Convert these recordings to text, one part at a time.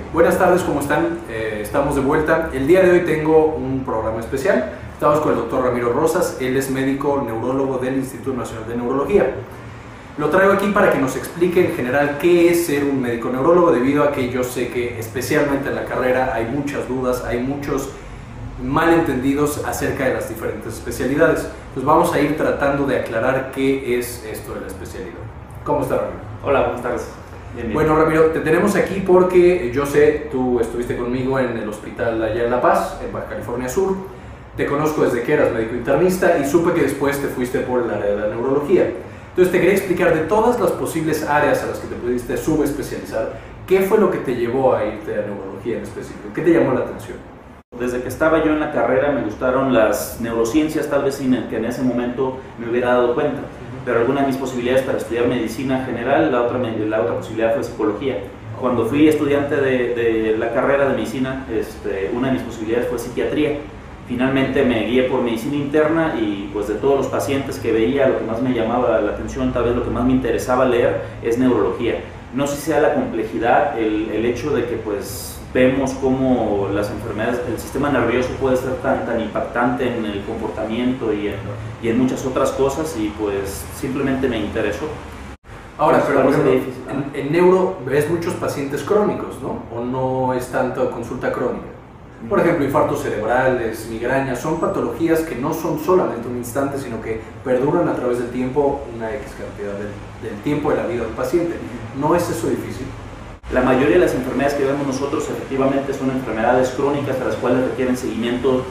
Buenas tardes, ¿cómo están? Estamos de vuelta. El día de hoy tengo un programa especial. Estamos con el doctor Ramiro Rosas. Él es médico neurólogo del Instituto Nacional de Neurología. Lo traigo aquí para que nos explique en general qué es ser un médico neurólogo, debido a que yo sé que especialmente en la carrera hay muchas dudas, hay muchos malentendidos acerca de las diferentes especialidades. Pues vamos a ir tratando de aclarar qué es esto de la especialidad. ¿Cómo está, Ramiro? Hola, buenas tardes. Bien. Bueno, Ramiro, te tenemos aquí porque yo sé, tú estuviste conmigo en el hospital allá en La Paz, en Baja California Sur. Te conozco desde que eras médico internista y supe que después te fuiste por el área de la neurología. Entonces te quería explicar de todas las posibles áreas a las que te pudiste subespecializar, ¿qué fue lo que te llevó a irte a neurología en específico? ¿Qué te llamó la atención? Desde que estaba yo en la carrera me gustaron las neurociencias, tal vez sin que en ese momento me hubiera dado cuenta, pero alguna de mis posibilidades para estudiar medicina general, la otra posibilidad fue psicología. Cuando fui estudiante de la carrera de medicina, una de mis posibilidades fue psiquiatría. Finalmente me guié por medicina interna y pues de todos los pacientes que veía, lo que más me llamaba la atención, tal vez lo que más me interesaba leer es neurología. No sé si sea la complejidad, el hecho de que pues vemos cómo las enfermedades, el sistema nervioso puede ser tan impactante en el comportamiento y en muchas otras cosas, y pues simplemente me interesó. Ahora, pero por ejemplo, en neuro ves muchos pacientes crónicos, ¿no? ¿O no es tanto consulta crónica? Por ejemplo, infartos cerebrales, migrañas, son patologías que no son solamente un instante, sino que perduran a través del tiempo, una X cantidad del tiempo de la vida del paciente. ¿No es eso difícil? La mayoría de las enfermedades que vemos nosotros efectivamente son enfermedades crónicas a las cuales requieren seguimiento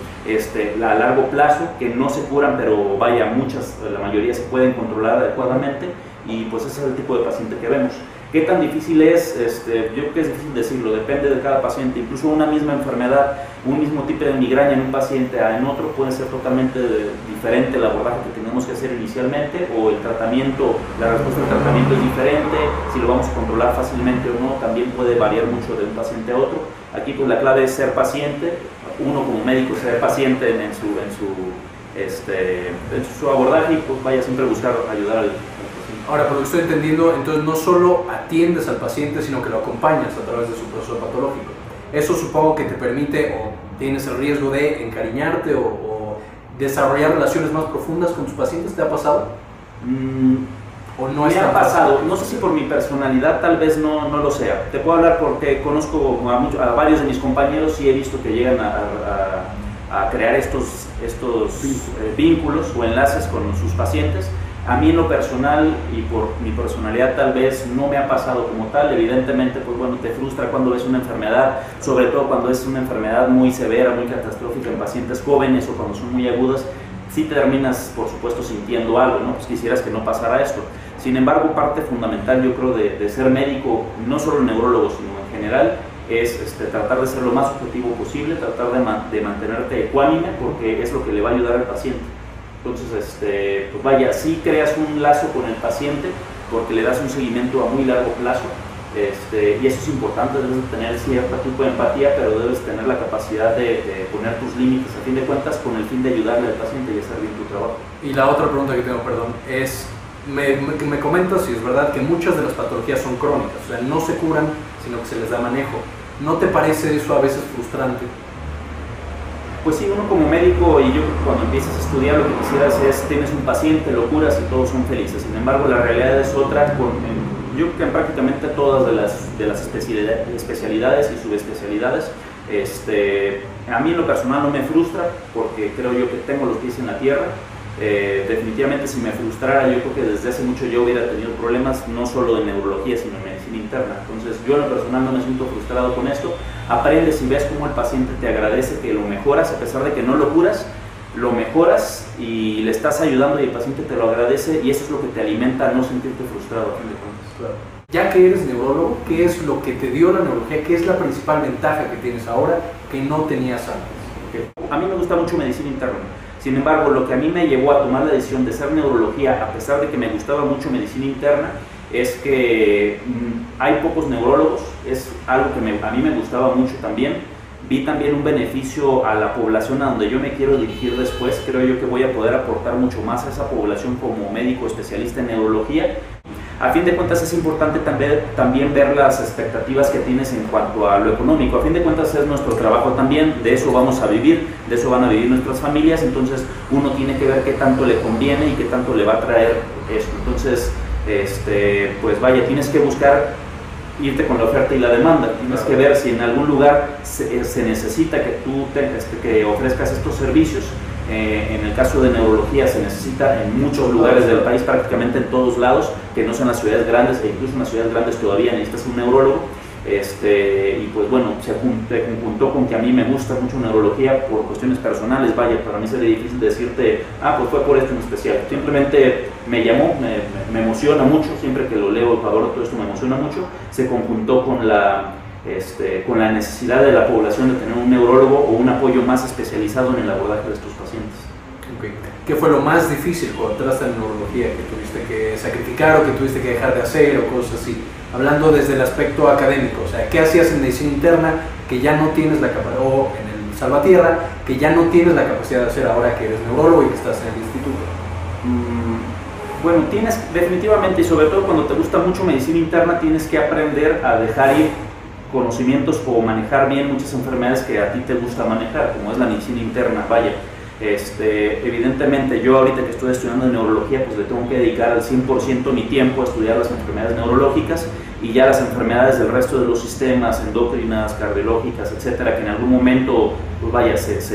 a largo plazo, que no se curan, pero vaya, la mayoría se pueden controlar adecuadamente, y pues ese es el tipo de paciente que vemos. ¿Qué tan difícil es? Yo creo que es difícil decirlo, depende de cada paciente. Incluso una misma enfermedad, un mismo tipo de migraña en un paciente en otro puede ser totalmente diferente el abordaje que tenemos que hacer inicialmente, o el tratamiento, la respuesta al tratamiento es diferente, si lo vamos a controlar fácilmente o no, también puede variar mucho de un paciente a otro. Aquí pues la clave es ser paciente, uno como médico ser paciente en su abordaje, y pues vaya, siempre buscar ayudar al paciente. Ahora, por lo que estoy entendiendo, entonces no solo atiendes al paciente, sino que lo acompañas a través de su proceso patológico. Eso supongo que te permite, o tienes el riesgo de encariñarte o desarrollar relaciones más profundas con tus pacientes. ¿Te ha pasado? ¿O no me ha pasado? No sé si por mi personalidad, tal vez no lo sea. Te puedo hablar porque conozco a varios de mis compañeros y he visto que llegan a crear estos vínculos o enlaces con sus pacientes. A mí en lo personal y por mi personalidad tal vez no me ha pasado como tal. Evidentemente, pues bueno, te frustra cuando ves una enfermedad, sobre todo cuando es una enfermedad muy severa, muy catastrófica en pacientes jóvenes o cuando son muy agudas. Sí te terminas, por supuesto, sintiendo algo, ¿no? Pues quisieras que no pasara esto. Sin embargo, parte fundamental, yo creo, de ser médico, no solo neurólogo, sino en general, es tratar de ser lo más objetivo posible, tratar de mantenerte ecuánime, porque es lo que le va a ayudar al paciente. Entonces, pues vaya, sí creas un lazo con el paciente porque le das un seguimiento a muy largo plazo, y eso es importante. Debes tener cierto tipo de empatía, pero debes tener la capacidad de poner tus límites a fin de cuentas con el fin de ayudarle al paciente y hacer bien tu trabajo. Y la otra pregunta que tengo, perdón, es, me comentas si es verdad que muchas de las patologías son crónicas, o sea, no se curan, sino que se les da manejo. ¿No te parece eso a veces frustrante? Pues sí, uno como médico, y yo creo que cuando empiezas a estudiar lo que quisieras es, tienes un paciente, lo curas y todos son felices. Sin embargo, la realidad es otra. Yo creo que en prácticamente todas de las especialidades y subespecialidades, a mí en lo personal no me frustra, porque creo yo que tengo los pies en la tierra. Definitivamente si me frustrara, yo creo que desde hace mucho yo hubiera tenido problemas, no solo de neurología, sino en medicina interna. Entonces yo en lo personal no me siento frustrado con esto. Aprendes y ves cómo el paciente te agradece que lo mejoras, a pesar de que no lo curas, lo mejoras y le estás ayudando y el paciente te lo agradece, y eso es lo que te alimenta a no sentirte frustrado a fin de cuentas. Claro. Ya que eres neurólogo, ¿qué es lo que te dio la neurología? ¿Qué es la principal ventaja que tienes ahora que no tenías antes? A mí me gusta mucho medicina interna. Sin embargo, lo que a mí me llevó a tomar la decisión de ser neurología, a pesar de que me gustaba mucho medicina interna, es que hay pocos neurólogos. Es algo que a mí me gustaba mucho también. Vi también un beneficio a la población a donde yo me quiero dirigir después. Creo yo que voy a poder aportar mucho más a esa población como médico especialista en neurología. A fin de cuentas es importante también ver las expectativas que tienes en cuanto a lo económico. A fin de cuentas es nuestro trabajo también, de eso vamos a vivir, de eso van a vivir nuestras familias, entonces uno tiene que ver qué tanto le conviene y qué tanto le va a traer esto. Entonces, pues vaya, tienes que buscar irte con la oferta y la demanda, tienes que ver si en algún lugar se necesita que tú que ofrezcas estos servicios. En el caso de neurología se necesita en muchos lugares del país, prácticamente en todos lados, que no sean las ciudades grandes, e incluso en las ciudades grandes todavía necesitas un neurólogo. Y pues bueno, se juntó con que a mí me gusta mucho neurología por cuestiones personales. Vaya, para mí sería difícil decirte, pues fue por esto en especial. Simplemente me llamó, me emociona mucho, siempre que lo leo, adoro todo esto, me emociona mucho. Se conjuntó con la necesidad de la población de tener un neurólogo o un apoyo más especializado en el abordaje de estos pacientes. Okay. ¿Qué fue lo más difícil cuando entraste en neurología que tuviste que sacrificar o que tuviste que dejar de hacer o cosas así? Hablando desde el aspecto académico, o sea, ¿qué hacías en medicina interna que ya no tienes la capacidad, o en el Salvatierra, que ya no tienes la capacidad de hacer ahora que eres neurólogo y que estás en el instituto? Bueno, tienes definitivamente, y sobre todo cuando te gusta mucho medicina interna, tienes que aprender a dejar ir conocimientos o manejar bien muchas enfermedades que a ti te gusta manejar, como es la medicina interna. Vaya, evidentemente yo ahorita que estoy estudiando neurología, pues le tengo que dedicar al 100% mi tiempo a estudiar las enfermedades neurológicas, y ya las enfermedades del resto de los sistemas, endocrinas, cardiológicas, etcétera, que en algún momento, pues vaya,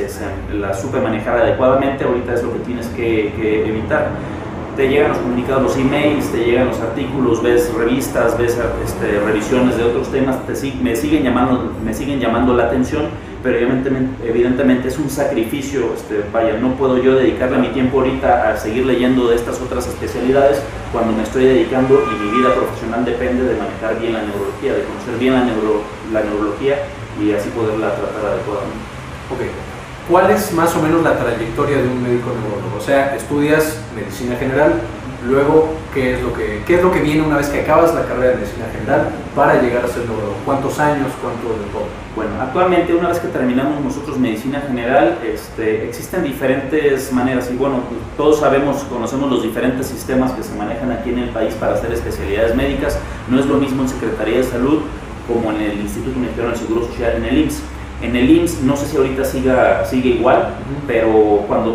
la supe manejar adecuadamente, ahorita es lo que tienes que evitar. Te llegan los comunicados, los emails, te llegan los artículos, ves revistas, ves revisiones de otros temas, me siguen llamando la atención, pero evidentemente es un sacrificio. Vaya, no puedo yo dedicarle mi tiempo ahorita a seguir leyendo de estas otras especialidades cuando me estoy dedicando y mi vida profesional depende de manejar bien la neurología, de conocer bien la neurología y así poderla tratar adecuadamente. Okay. ¿Cuál es más o menos la trayectoria de un médico neurólogo? O sea, estudias medicina general, luego, ¿qué es lo que viene una vez que acabas la carrera de medicina general para llegar a ser neurólogo? ¿Cuántos años? ¿Cuánto de todo? Bueno, actualmente una vez que terminamos nosotros medicina general, existen diferentes maneras y bueno, todos conocemos los diferentes sistemas que se manejan aquí en el país para hacer especialidades médicas. No es lo mismo en Secretaría de Salud como en el Instituto Mexicano del Seguro Social, en el IMSS. En el IMSS, no sé si ahorita sigue igual, pero cuando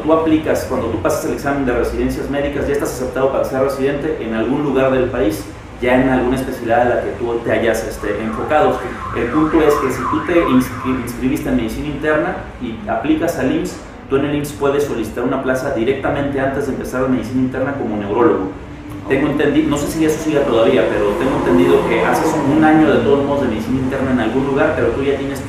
tú pasas el examen de residencias médicas, ya estás aceptado para ser residente en algún lugar del país, ya en alguna especialidad a la que tú te hayas enfocado. El punto es que si tú te inscribiste en medicina interna y aplicas al IMSS, tú en el IMSS puedes solicitar una plaza directamente antes de empezar la medicina interna como neurólogo. Tengo entendido, no sé si eso siga todavía, pero tengo entendido que haces un año de todos modos de medicina interna en algún lugar, pero tú ya tienes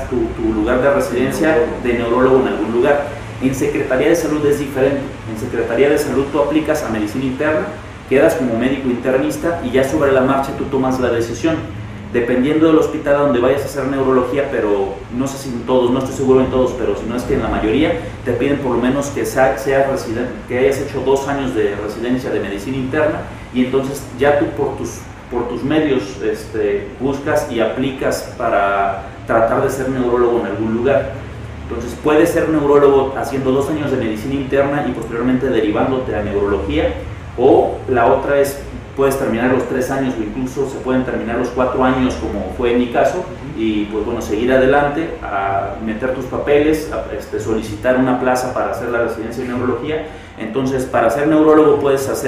tu lugar de residencia de neurólogo en algún lugar. En Secretaría de Salud es diferente. En Secretaría de Salud tú aplicas a medicina interna, quedas como médico internista y ya sobre la marcha tú tomas la decisión. Dependiendo del hospital a donde vayas a hacer neurología, pero no sé si en todos, no estoy seguro en todos, pero si no es que en la mayoría, te piden por lo menos que que hayas hecho 2 años de residencia de medicina interna y entonces ya tú por tus medios buscas y aplicas para tratar de ser neurólogo en algún lugar. Entonces puedes ser neurólogo haciendo 2 años de medicina interna y posteriormente derivándote a neurología, o la otra es puedes terminar los 3 años o incluso se pueden terminar los 4 años como fue en mi caso y pues bueno, seguir adelante, a meter tus papeles, a solicitar una plaza para hacer la residencia en neurología. Entonces para ser neurólogo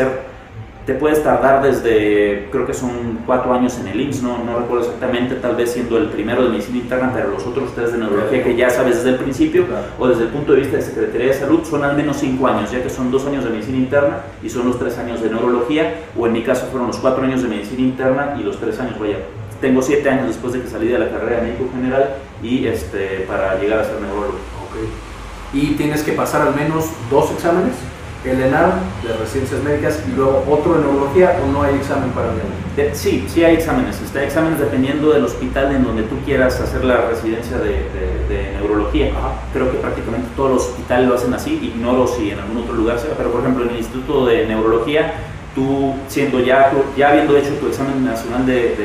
te puedes tardar desde, creo que son 4 años en el IMSS, no recuerdo exactamente, tal vez siendo el primero de medicina interna, pero los otros 3 de neurología que ya sabes desde el principio, o desde el punto de vista de Secretaría de Salud, son al menos 5 años, ya que son 2 años de medicina interna y son los 3 años de neurología, o en mi caso fueron los 4 años de medicina interna y los 3 años, vaya, tengo 7 años después de que salí de la carrera de médico general y para llegar a ser neurólogo. Okay. ¿Y tienes que pasar al menos 2 exámenes? El ENARM de residencias médicas y luego otro de neurología, o no hay examen para el? Sí hay exámenes. Hay exámenes dependiendo del hospital en donde tú quieras hacer la residencia de neurología. Ajá. Creo que prácticamente todos los hospitales lo hacen así, ignoro si en algún otro lugar sea, pero por ejemplo en el Instituto de Neurología, tú ya habiendo hecho tu examen nacional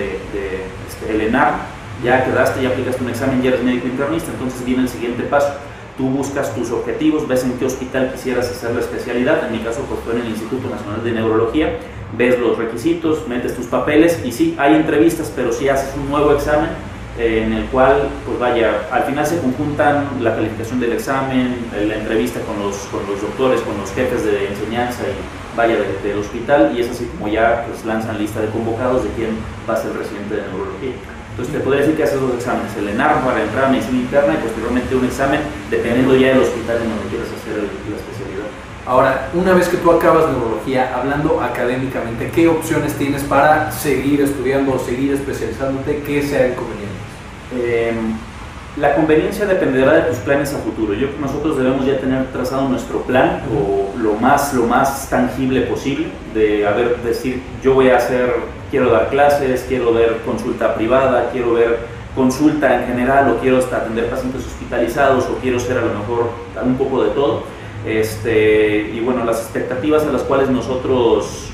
el ENARM, ya quedaste, ya aplicaste un examen, ya eres médico internista, entonces viene el siguiente paso. Tú buscas tus objetivos, ves en qué hospital quisieras hacer la especialidad. En mi caso pues fue en el Instituto Nacional de Neurología. ves los requisitos, metes tus papeles y sí, hay entrevistas, pero sí haces un nuevo examen en el cual, pues vaya, al final se conjuntan la calificación del examen, la entrevista con los doctores, con los jefes de enseñanza y vaya del hospital, y es así como ya pues lanzan lista de convocados de quién va a ser el residente de neurología. Entonces te podría decir que haces dos exámenes, el ENARM para entrar a medicina interna y posteriormente un examen dependiendo ya del hospital en donde quieras hacer la especialidad. Ahora, una vez que tú acabas neurología, hablando académicamente, ¿qué opciones tienes para seguir estudiando o seguir especializándote? ¿Qué sean convenientes? La conveniencia dependerá de tus planes a futuro. Nosotros debemos ya tener trazado nuestro plan o lo más tangible posible, decir, yo voy a quiero dar clases, quiero ver consulta privada, quiero ver consulta en general, o quiero hasta atender pacientes hospitalizados, o quiero ser a lo mejor un poco de todo. Y bueno, las expectativas a las cuales nosotros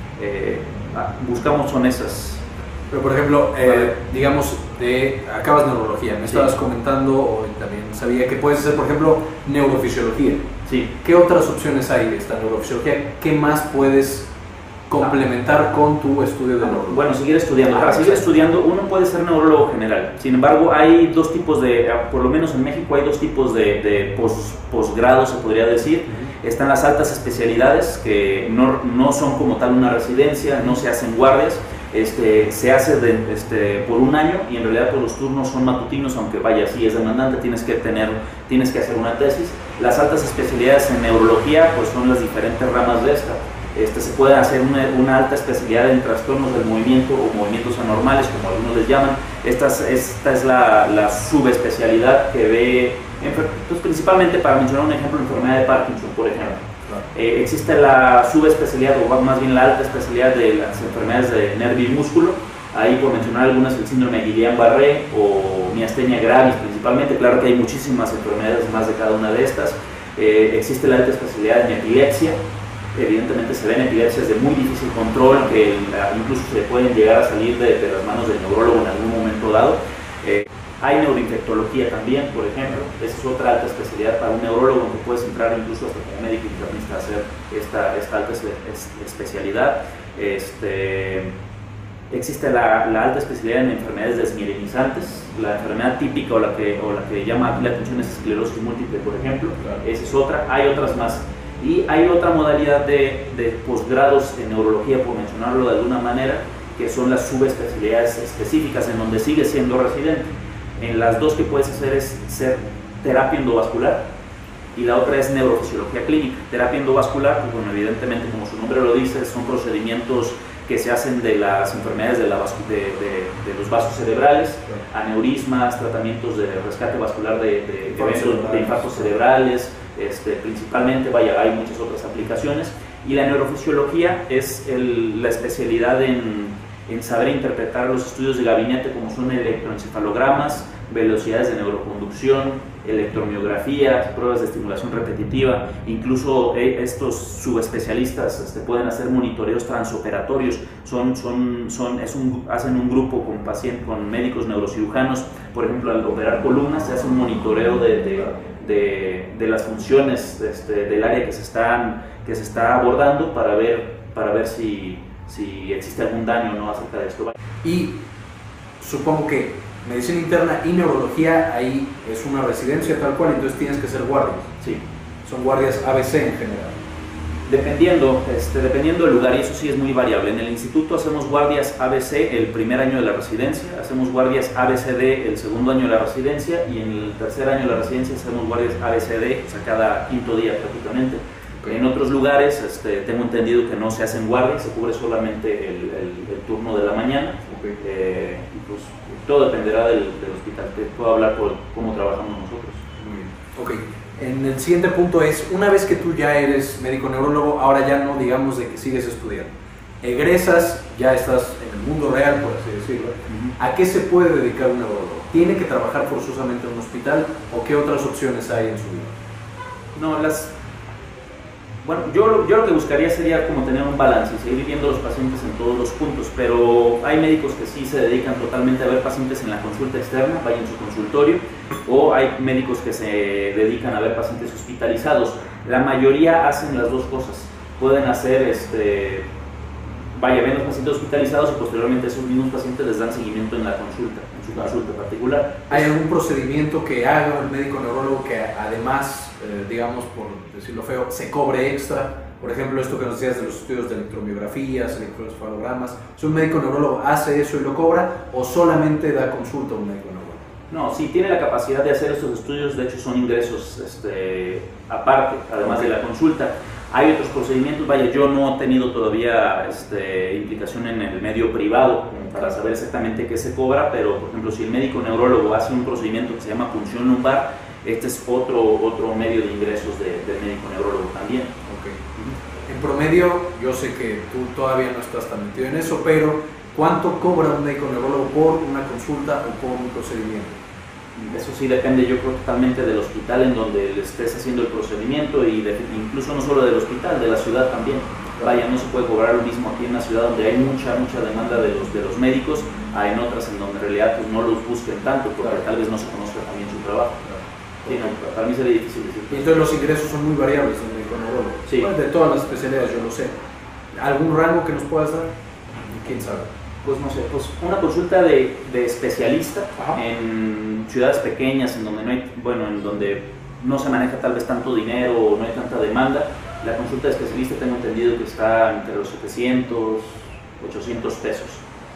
buscamos son esas. Pero por ejemplo, digamos, acabas neurología, me estabas comentando, o también sabía que puedes hacer, por ejemplo, neurofisiología. Sí. ¿Qué otras opciones hay de esta neurofisiología? ¿Qué más puedes complementar con tu estudio de neurología? Bueno, seguir estudiando. Para seguir estudiando, uno puede ser neurólogo general. Sin embargo, hay dos tipos por lo menos en México hay dos tipos de posgrados, se podría decir. Están las altas especialidades, que no son como tal una residencia, no se hacen guardias. Se hace por un año y en realidad pues, los turnos son matutinos, aunque vaya, sí es demandante, tienes que hacer una tesis. Las altas especialidades en neurología pues son las diferentes ramas de esta. Se puede hacer una alta especialidad en trastornos del movimiento o movimientos anormales, como algunos les llaman. Esta es la subespecialidad que ve, pues, principalmente para mencionar un ejemplo, la enfermedad de Parkinson, por ejemplo. Existe la subespecialidad, o más bien la alta especialidad de las enfermedades de nervio y músculo. Ahí, por mencionar algunas, el síndrome de Guillain-Barré o miastenia gravis principalmente. Claro que hay muchísimas enfermedades más de cada una de estas. Existe la alta especialidad en epilepsia. Evidentemente se ven epilepsias de muy difícil control, que incluso se pueden llegar a salir de las manos del neurólogo en algún momento dado. Hay neuroinfectología también, por ejemplo. Esa es otra alta especialidad para un neurólogo, que puedes entrar incluso hasta como médico internista a hacer esta alta especialidad. Existe la alta especialidad en enfermedades desmielinizantes, la enfermedad típica o la que llama aquí la atención es esclerosis múltiple, por ejemplo. Esa es otra. Hay otras más. Y hay otra modalidad de posgrados en neurología, por mencionarlo de alguna manera, que son las subespecialidades específicas, en donde sigues siendo residente. En las dos que puedes hacer es ser terapia endovascular y la otra es neurofisiología clínica. Terapia endovascular, pues bueno, evidentemente, como su nombre lo dice, son procedimientos que se hacen de las enfermedades de los vasos cerebrales, aneurismas, tratamientos de rescate vascular de eventos de infartos cerebrales, principalmente, vaya, hay muchas otras aplicaciones. Y la neurofisiología es la especialidad en saber interpretar los estudios de gabinete, como son electroencefalogramas, velocidades de neuroconducción, electromiografía, pruebas de estimulación repetitiva. Incluso estos subespecialistas pueden hacer monitoreos transoperatorios. Hacen un grupo con médicos neurocirujanos. Por ejemplo, al operar columnas se hace un monitoreo de las funciones del área que se está abordando para ver si existe algún daño o no acerca de esto. Y supongo que medicina interna y neurología ahí es una residencia tal cual, entonces tienes que ser guardias. Sí. Son guardias ABC en general. Dependiendo del lugar, y eso sí es muy variable. En el instituto hacemos guardias ABC el primer año de la residencia, hacemos guardias ABCD el segundo año de la residencia, y en el tercer año de la residencia hacemos guardias ABCD, o sea, cada quinto día prácticamente. En otros lugares tengo entendido que no se hacen guardias, se cubre solamente el turno de la mañana. Y pues todo dependerá del hospital. Te puedo hablar por cómo trabajamos nosotros. Muy bien. Ok. En el siguiente punto es, una vez que tú ya eres médico neurólogo, ahora ya no digamos de que sigues estudiando, egresas, ya estás en el mundo real, por así decirlo. ¿A qué se puede dedicar un neurólogo? ¿Tiene que trabajar forzosamente en un hospital o qué otras opciones hay en su vida? No, bueno, yo lo que buscaría sería como tener un balance y seguir viendo a los pacientes en todos los puntos, pero hay médicos que sí se dedican totalmente a ver pacientes en la consulta externa, vaya en su consultorio, o hay médicos que se dedican a ver pacientes hospitalizados. La mayoría hacen las dos cosas. Pueden hacer vaya, ven los pacientes hospitalizados y posteriormente esos mismos pacientes les dan seguimiento en la consulta, en su consulta particular. ¿Hay algún procedimiento que haga el médico neurólogo que además, digamos, por decirlo feo, se cobre extra? Por ejemplo, esto que nos decías de los estudios de electromiografías, electroencefalogramas. ¿Es un médico neurólogo hace eso y lo cobra o solamente da consulta a un médico neurólogo? No, sí tiene la capacidad de hacer estos estudios, de hecho son ingresos aparte, además de la consulta. Hay otros procedimientos, vaya, yo no he tenido todavía implicación en el medio privado para saber exactamente qué se cobra, pero por ejemplo si el médico neurólogo hace un procedimiento que se llama punción lumbar, este es otro medio de ingresos del médico neurólogo también. Okay. En promedio, yo sé que tú todavía no estás tan metido en eso, pero ¿cuánto cobra un médico neurólogo por una consulta o por un procedimiento? Eso sí depende, yo creo, totalmente del hospital en donde le estés haciendo el procedimiento y incluso no solo del hospital, de la ciudad también. Vaya, no se puede cobrar lo mismo aquí en una ciudad donde hay mucha demanda de los médicos, a en otras en donde en realidad pues, no los busquen tanto porque tal vez no se conozca también su trabajo. Sí, no, para mí sería difícil decir. Y entonces los ingresos son muy variables en el médico neurólogo. Sí. Pues de todas las especialidades, yo lo sé. ¿Algún rango que nos puedas dar? ¿Quién sabe? Pues no sé, pues una consulta de especialista. Ajá. En ciudades pequeñas en donde no hay, en donde no se maneja tal vez tanto dinero o no hay tanta demanda, la consulta de especialista tengo entendido que está entre los 700, 800 pesos.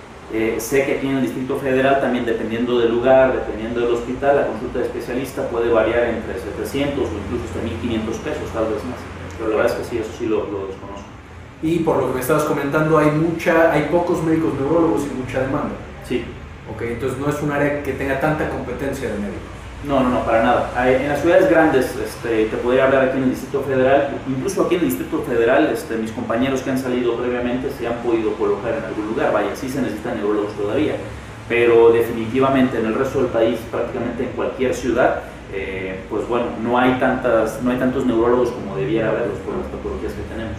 Sé que aquí en el Distrito Federal también dependiendo del lugar, dependiendo del hospital, la consulta de especialista puede variar entre 700 o incluso hasta 1500 pesos, tal vez más. Pero la verdad es que sí, eso sí lo desconozco. Y por lo que me estabas comentando, hay pocos médicos neurólogos y mucha demanda. Sí. Ok, entonces no es un área que tenga tanta competencia de médicos. No, para nada. En las ciudades grandes, te podría hablar aquí en el Distrito Federal, incluso aquí en el Distrito Federal, mis compañeros que han salido previamente se han podido colocar en algún lugar, vaya, sí se necesitan neurólogos todavía, pero definitivamente en el resto del país, prácticamente en cualquier ciudad, pues bueno, no hay tantos neurólogos como debiera haberlos por las patologías que tenemos.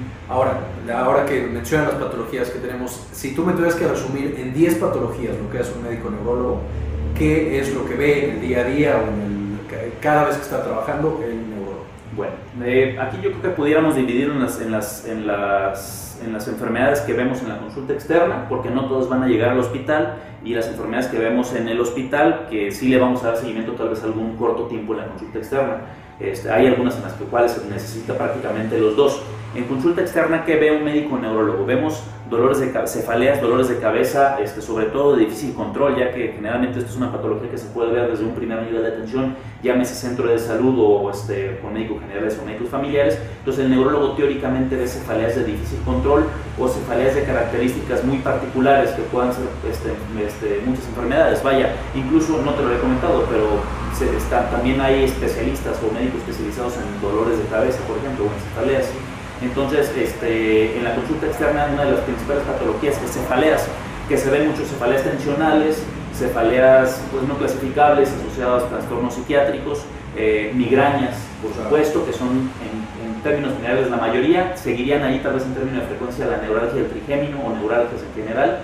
Ahora que mencionan las patologías que tenemos, si tú me tuvieras que resumir en 10 patologías lo que hace un médico neurólogo, ¿qué es lo que ve en el día a día o cada vez que está trabajando el neurólogo? Bueno, aquí yo creo que pudiéramos dividir en las enfermedades que vemos en la consulta externa, porque no todos van a llegar al hospital, y las enfermedades que vemos en el hospital, que sí le vamos a dar seguimiento tal vez algún corto tiempo en la consulta externa. Hay algunas en las cuales se necesita prácticamente los dos. En consulta externa, ¿qué ve un médico neurólogo? Vemos dolores de cefaleas, dolores de cabeza, sobre todo de difícil control, ya que generalmente esto es una patología que se puede ver desde un primer nivel de atención, llámese centro de salud o con médicos generales o médicos familiares. Entonces el neurólogo teóricamente ve cefaleas de difícil control o cefaleas de características muy particulares que puedan ser muchas enfermedades. Vaya, incluso no te lo he comentado, pero también hay especialistas o médicos especializados en dolores de cabeza, por ejemplo, o en cefaleas. Entonces, en la consulta externa, una de las principales patologías es cefaleas, que se ven muchos cefaleas tensionales, cefaleas pues, no clasificables asociadas a trastornos psiquiátricos, migrañas, por supuesto, que son en términos generales la mayoría, seguirían ahí tal vez en términos de frecuencia la neuralgia del trigémino o neuralgias en general,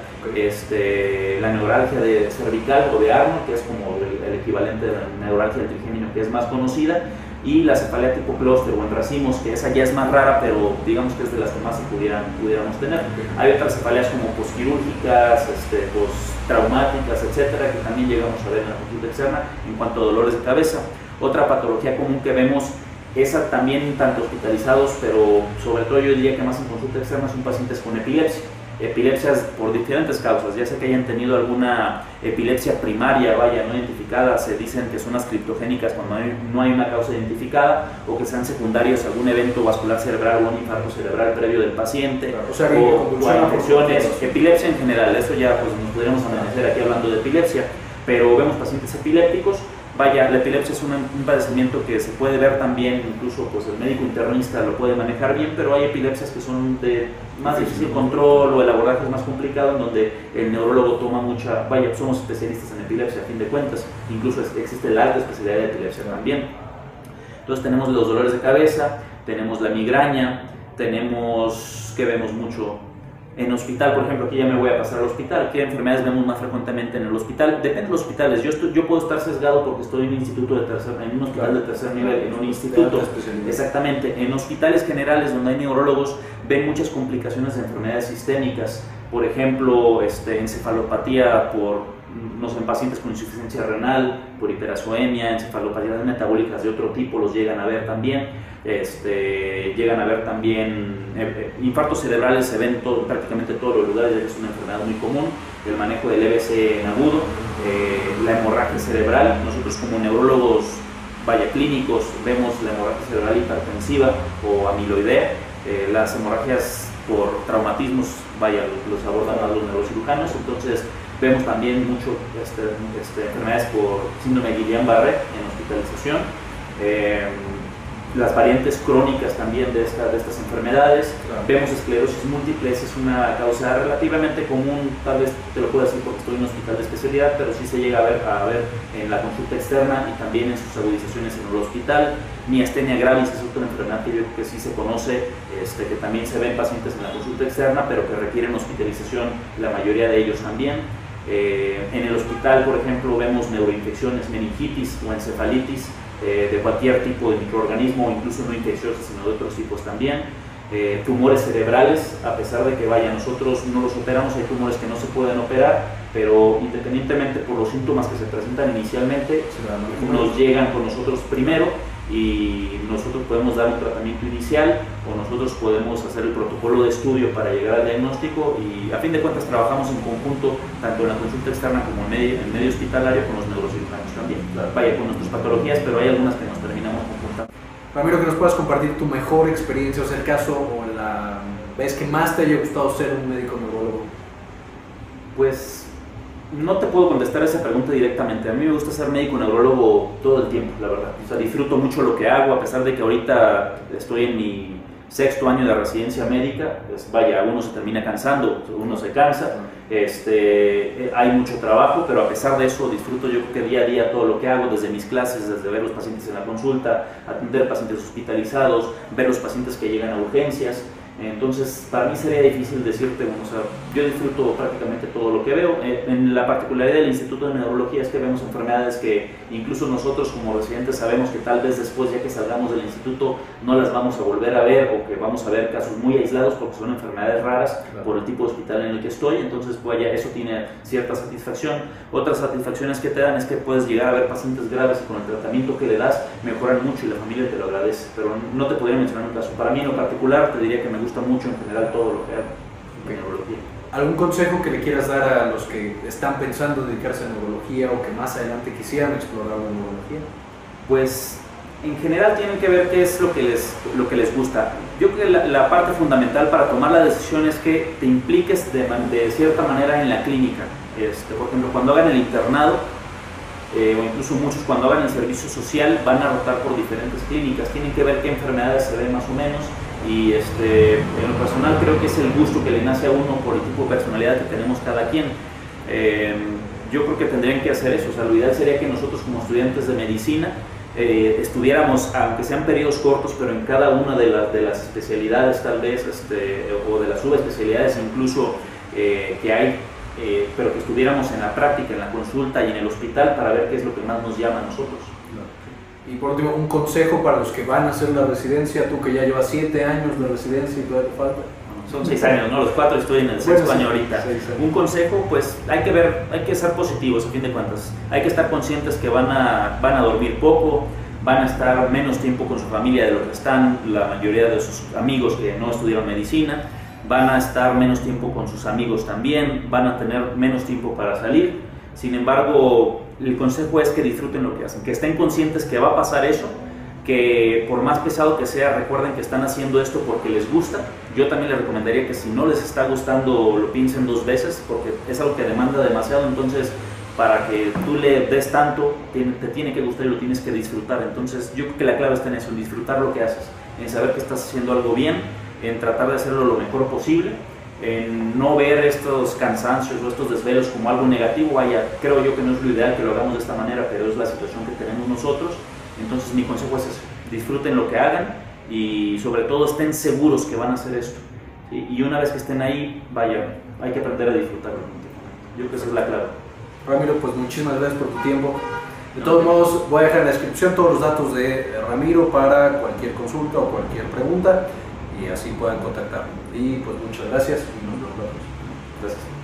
la neuralgia de cervical o de Arnold, que es como el equivalente de la neuralgia del trigémino que es más conocida, y la cefalea tipo clúster o en racimos, que esa ya es más rara, pero digamos que es de las que más se pudiéramos tener. Hay otras cefaleas como posquirúrgicas, postraumáticas, etcétera, que también llegamos a ver en la consulta externa en cuanto a dolores de cabeza. Otra patología común que vemos, esa también tanto hospitalizados, pero sobre todo yo diría que más en consulta externa, son pacientes con epilepsia. Epilepsias por diferentes causas, ya sea que hayan tenido alguna epilepsia primaria, vaya, no identificada, se dicen que son las criptogénicas cuando no hay una causa identificada, o que sean secundarios a algún evento vascular cerebral o un infarto cerebral previo del paciente, o a infecciones, epilepsia en general. Eso ya pues nos podríamos amanecer aquí hablando de epilepsia, pero vemos pacientes epilépticos. Vaya, la epilepsia es un padecimiento que se puede ver también, incluso pues el médico internista lo puede manejar bien, pero hay epilepsias que son de más difícil control o el abordaje es más complicado, en donde el neurólogo toma somos especialistas en epilepsia a fin de cuentas, incluso existe la alta especialidad de epilepsia también. Entonces tenemos los dolores de cabeza, tenemos la migraña, tenemos, que vemos mucho, En hospital, por ejemplo, aquí ya me voy a pasar al hospital. ¿Qué enfermedades vemos más frecuentemente en el hospital? Depende de los hospitales. Yo puedo estar sesgado porque estoy en un instituto en un hospital de tercer nivel, en un instituto. Exactamente. En hospitales generales donde hay neurólogos ven muchas complicaciones de enfermedades sistémicas. Por ejemplo, encefalopatía en pacientes con insuficiencia renal, por hiperazoemia, encefalopatías metabólicas de otro tipo los llegan a ver también. Llegan a ver también infartos cerebrales, se ven prácticamente todos los lugares, es una enfermedad muy común. El manejo del EBC en agudo, la hemorragia cerebral. Nosotros como neurólogos clínicos vemos la hemorragia cerebral hipertensiva o amiloidea. Las hemorragias por traumatismos los abordan a los neurocirujanos. Entonces vemos también mucho enfermedades por síndrome de Guillain-Barré en hospitalización. Las variantes crónicas también de estas enfermedades. Claro. Vemos esclerosis múltiple, es una causa relativamente común, tal vez te lo puedo decir porque estoy en un hospital de especialidad, pero sí se llega a ver en la consulta externa y también en sus agudizaciones en el hospital. Miastenia gravis es otra enfermedad que sí se conoce, que también se ve en pacientes en la consulta externa, pero que requieren hospitalización, la mayoría de ellos también. En el hospital, por ejemplo, vemos neuroinfecciones, meningitis o encefalitis, de cualquier tipo de microorganismo, incluso no infecciosos, sino de otros tipos también. Tumores cerebrales, a pesar de que nosotros no los operamos, hay tumores que no se pueden operar, pero independientemente por los síntomas que se presentan inicialmente, nos llegan con nosotros primero y nosotros podemos dar un tratamiento inicial o nosotros podemos hacer el protocolo de estudio para llegar al diagnóstico, y a fin de cuentas trabajamos en conjunto tanto en la consulta externa como en medio hospitalario con los neurocirujanos también. Con nuestras patologías, pero hay algunas que nos terminamos conjuntando. Ramiro, que nos puedas compartir tu mejor experiencia, o sea, el caso o la vez que más te haya gustado ser un médico neurólogo. Pues no te puedo contestar esa pregunta directamente. A mí me gusta ser médico neurólogo todo el tiempo, la verdad. O sea, disfruto mucho lo que hago, a pesar de que ahorita estoy en mi 6º año de residencia médica. Pues uno se termina cansando, uno se cansa, hay mucho trabajo, pero a pesar de eso disfruto yo creo que día a día todo lo que hago, desde mis clases, desde ver los pacientes en la consulta, atender pacientes hospitalizados, ver los pacientes que llegan a urgencias. Entonces, para mí sería difícil decirte, o sea, yo disfruto prácticamente todo lo que veo. En la particularidad del Instituto de Neurología es que vemos enfermedades que incluso nosotros como residentes sabemos que tal vez después, ya que salgamos del instituto, no las vamos a volver a ver, o que vamos a ver casos muy aislados porque son enfermedades raras, claro, por el tipo de hospital en el que estoy. Entonces, eso tiene cierta satisfacción. Otras satisfacciones que te dan es que puedes llegar a ver pacientes graves y con el tratamiento que le das mejoran mucho y la familia te lo agradece. Pero no te podría mencionar un caso. Para mí en lo particular te diría que me gusta mucho en general todo lo que hago en neurología. ¿Algún consejo que le quieras dar a los que están pensando en dedicarse a neurología o que más adelante quisieran explorar la neurología? Pues en general tienen que ver qué es lo que les gusta. Yo creo que la parte fundamental para tomar la decisión es que te impliques de cierta manera en la clínica. Por ejemplo, cuando hagan el internado, o incluso muchos cuando hagan el servicio social, van a rotar por diferentes clínicas, tienen que ver qué enfermedades se ven más o menos. Y en lo personal creo que es el gusto que le nace a uno por el tipo de personalidad que tenemos cada quien. Yo creo que tendrían que hacer eso. O sea, lo ideal sería que nosotros como estudiantes de medicina estudiáramos, aunque sean periodos cortos, pero en cada una de las especialidades tal vez, o de las subespecialidades incluso que hay, pero que estuviéramos en la práctica, en la consulta y en el hospital para ver qué es lo que más nos llama a nosotros. Y por último, un consejo para los que van a hacer la residencia, tú que ya llevas 7 años de residencia y todavía te falta. Son 6 años, ¿no? Los 4 estoy en el 6º año ahorita. Un consejo, pues hay que ser positivos a fin de cuentas. Hay que estar conscientes que van a dormir poco, van a estar menos tiempo con su familia de lo que están la mayoría de sus amigos que no estudiaron medicina, van a estar menos tiempo con sus amigos también, van a tener menos tiempo para salir. Sin embargo, el consejo es que disfruten lo que hacen, que estén conscientes que va a pasar eso, que por más pesado que sea, recuerden que están haciendo esto porque les gusta. Yo también les recomendaría que si no les está gustando, lo piensen 2 veces, porque es algo que demanda demasiado. Entonces, para que tú le des tanto, te tiene que gustar y lo tienes que disfrutar. Entonces, yo creo que la clave está en eso, en disfrutar lo que haces, en saber que estás haciendo algo bien, en tratar de hacerlo lo mejor posible, en no ver estos cansancios o estos desvelos como algo negativo. Creo yo que no es lo ideal que lo hagamos de esta manera, pero es la situación que tenemos nosotros. Entonces mi consejo es eso: disfruten lo que hagan y sobre todo estén seguros que van a hacer esto. y una vez que estén ahí, vaya, hay que aprender a disfrutarlo. Yo creo que esa es la clave. Ramiro, pues muchísimas gracias por tu tiempo. De todos modos, voy a dejar en la descripción todos los datos de Ramiro para cualquier consulta o cualquier pregunta y así puedan contactarlo. Y pues muchas gracias y nos vemos. Gracias.